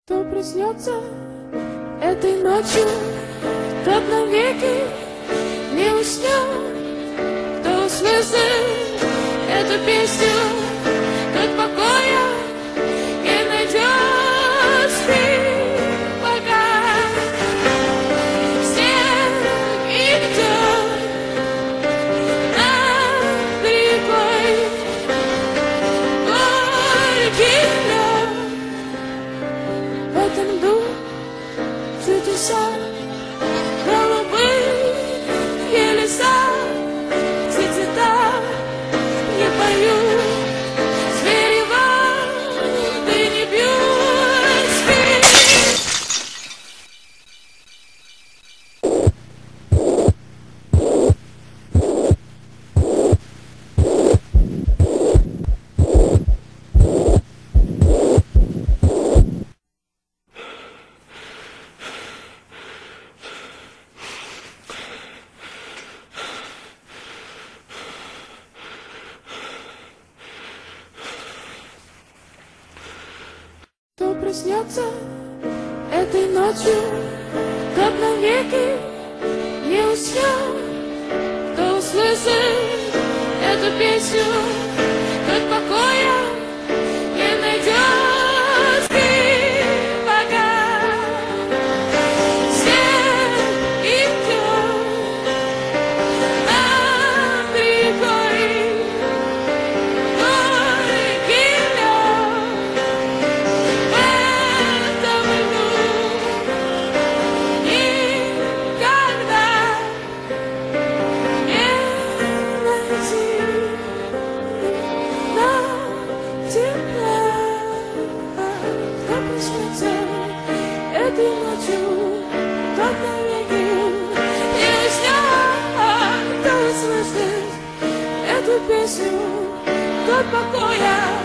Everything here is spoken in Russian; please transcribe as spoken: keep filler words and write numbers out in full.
Кто проснется этой ночью, тот навеки не уснет. Кто услышит эту песню, тот покоя не найдет. Спи, пока снег идет над рекой, горький лед. В этом дух чудеса, голубые леса, все цвета не поют, звери воды не бьют. Спи. Кто проснется этой ночью, тот навеки не уснет. Кто услышит эту песню, тот покоя не найдет. Спи, пока снег идет над рекой, горький лед. В этом льду никогда не найти нам тепла. Кто проснется этой ночью, тот навеки не уснет. Кто услышит эту песню, тот покоя